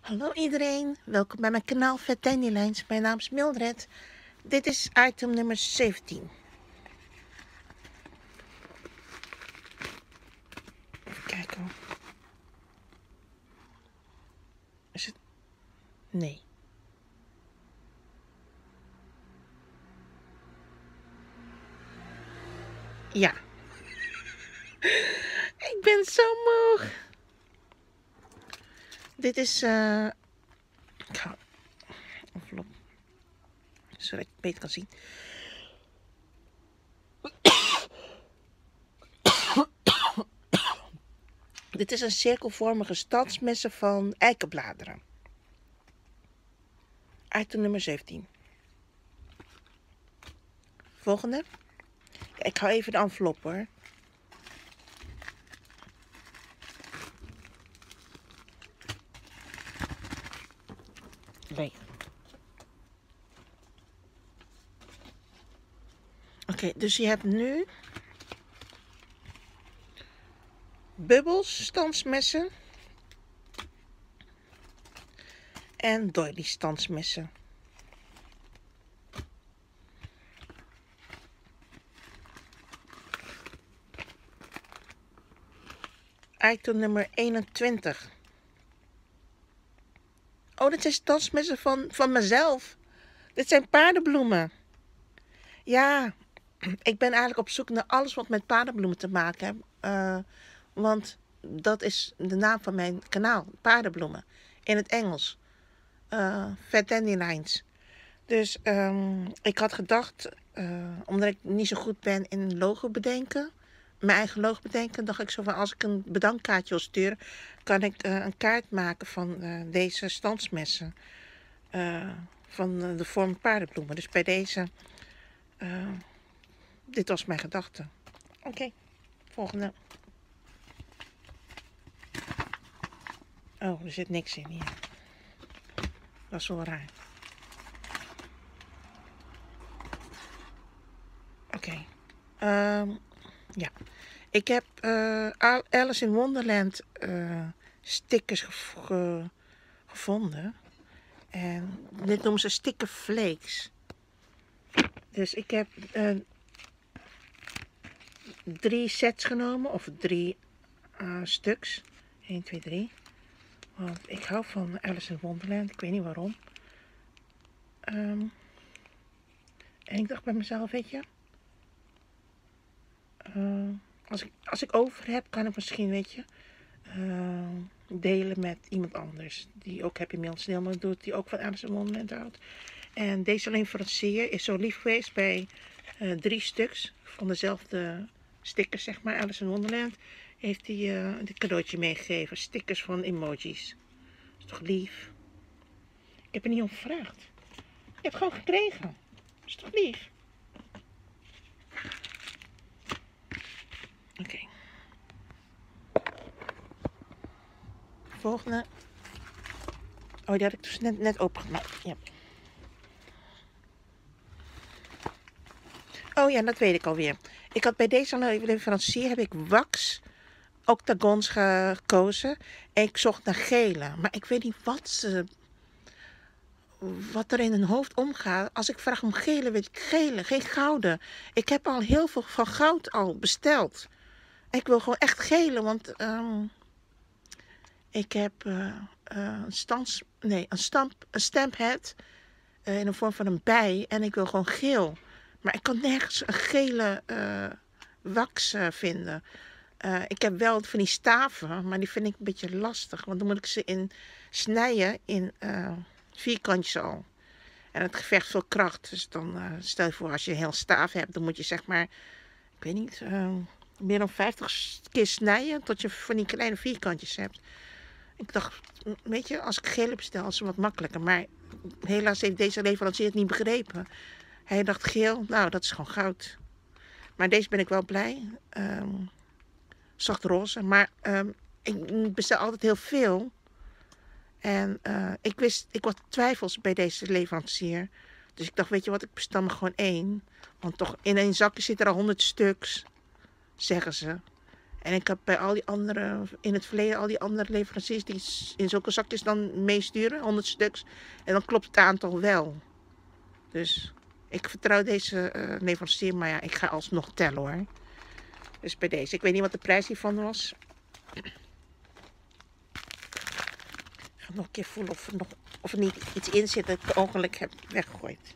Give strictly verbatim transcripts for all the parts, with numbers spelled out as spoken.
Hallo iedereen, welkom bij mijn kanaal Vet Dandelions. Mijn naam is Mildred. Dit is item nummer zeventien. Even kijken hoor. Is het? Nee. Ja. Ik ben zo moe. Dit is... Uh... Ik ga... envelop. Zodat ik het beter kan zien. Dit is een cirkelvormige stadsmessen van eikenbladeren. Item nummer zeventien. Volgende. Ik hou even de envelop hoor. Nee. Oké, okay, dus je hebt nu bubbels, standsmessen en doily standsmessen. Item nummer eenentwintig. Oh, dit zijn standsmessen van, van mezelf. Dit zijn paardenbloemen. Ja, ik ben eigenlijk op zoek naar alles wat met paardenbloemen te maken heeft. Uh, want dat is de naam van mijn kanaal, paardenbloemen. In het Engels. Uh, Vet Dandelions. Dus um, ik had gedacht, uh, omdat ik niet zo goed ben in logo bedenken, mijn eigen logo bedenken, dacht ik zo van, als ik een bedankkaartje wil sturen, kan ik uh, een kaart maken van uh, deze standsmessen. Uh, van uh, de vorm paardenbloemen. Dus bij deze, uh, dit was mijn gedachte. Oké, okay, volgende. Oh, er zit niks in hier. Dat is wel raar. Oké. Okay. Um, ja. Ik heb uh, Alice in Wonderland uh, stickers gev ge gevonden. En dit noemen ze sticker flakes. Dus ik heb uh, drie sets genomen. Of drie uh, stuks. één, twee, drie. Want ik hou van Alice in Wonderland. Ik weet niet waarom. Um, en ik dacht bij mezelf, weet je. Uh, als, ik, als ik over heb, kan ik misschien, weet je. Uh, delen met iemand anders. Die ook Happy Meal Snelman doet. Die ook van Alice in Wonderland houdt. En deze leverancier is zo lief geweest bij uh, drie stuks. Van dezelfde stickers, zeg maar. Alice in Wonderland. Heeft hij uh, dit cadeautje meegegeven. Stickers van emojis. Dat is toch lief? Ik heb er niet om gevraagd. Ik heb het gewoon gekregen. Dat is toch lief? Oké. Okay. Volgende. Oh, die had ik dus net, net opengemaakt. Ja. Oh ja, dat weet ik alweer. Ik had bij deze leverancier heb ik wax octagons gekozen. En ik zocht naar gele. Maar ik weet niet wat ze... wat er in hun hoofd omgaat. Als ik vraag om gele, weet ik gele, geen gouden. Ik heb al heel veel van goud al besteld. Ik wil gewoon echt gele, want um, ik heb uh, uh, een stans, nee, een stamp, een stamphead uh, in de vorm van een bij en ik wil gewoon geel. Maar ik kan nergens een gele uh, wax uh, vinden. Uh, ik heb wel van die staven, maar die vind ik een beetje lastig, want dan moet ik ze in snijden in uh, vierkantjes al. En het gevecht veel kracht. Dus dan uh, stel je voor, als je een heel staaf hebt, dan moet je zeg maar, ik weet niet, uh, meer dan vijftig keer snijden tot je van die kleine vierkantjes hebt. Ik dacht, weet je, als ik gele bestel, is het wat makkelijker. Maar helaas heeft deze leverancier het niet begrepen. Hij dacht geel, nou dat is gewoon goud. Maar deze ben ik wel blij. Um, zacht roze. Maar um, ik bestel altijd heel veel. En uh, ik wist, ik had twijfels bij deze leverancier. Dus ik dacht, weet je wat, ik bestel me gewoon één. Want toch in één zakje zit er al honderd stuks, zeggen ze. En ik heb bij al die andere, in het verleden, al die andere leveranciers die in zulke zakjes dan meesturen, honderd stuks. En dan klopt het aantal wel. Dus ik vertrouw deze uh, leverancier, maar ja, ik ga alsnog tellen hoor. Dus bij deze. Ik weet niet wat de prijs hiervan was. Ik ga nog een keer voelen of er, nog, of er niet iets in zit dat ik per ongeluk heb weggegooid.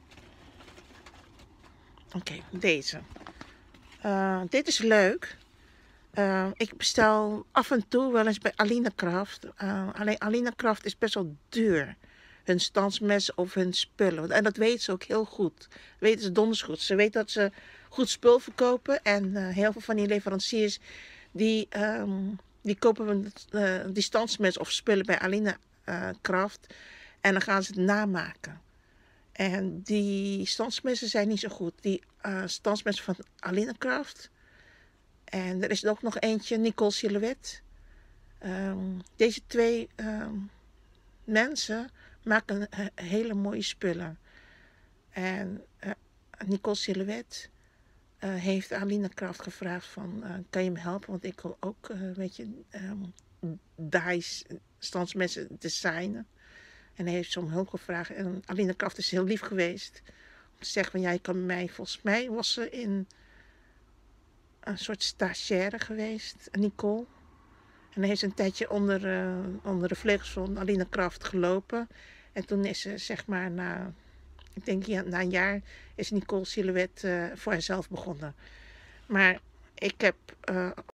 Oké, okay, deze. Uh, dit is leuk. Uh, ik bestel af en toe wel eens bij Alina Craft. Uh, alleen Alina Craft is best wel duur. Hun standsmessen of hun spullen. En dat weten ze ook heel goed. Dat weten ze donders goed. Ze weten dat ze goed spul verkopen. En uh, heel veel van die leveranciers die, um, die kopen uh, die standsmessen of spullen bij Alina uh, Craft. En dan gaan ze het namaken. En die standsmessen zijn niet zo goed. Die uh, standsmessen van Alina Craft. En er is er ook nog eentje, Nicole Silhouette. Um, deze twee um, mensen maken uh, hele mooie spullen. En uh, Nicole Silhouette uh, heeft Alina Craft gevraagd van, uh, kan je me helpen? Want ik wil ook, uh, weet je, um, dies, standsmessen designen. En hij heeft ze om hulp gevraagd. En Alina Craft is heel lief geweest. Om te zeggen van, ja, je kan mij, volgens mij was ze in een soort stagiaire geweest, Nicole. En hij heeft een tijdje onder, uh, onder de vleugels van Alina Craft gelopen. En toen is ze, zeg maar, na, ik denk ja, na een jaar, is Nicole Silhouette uh, voor haarzelf begonnen. Maar ik heb uh,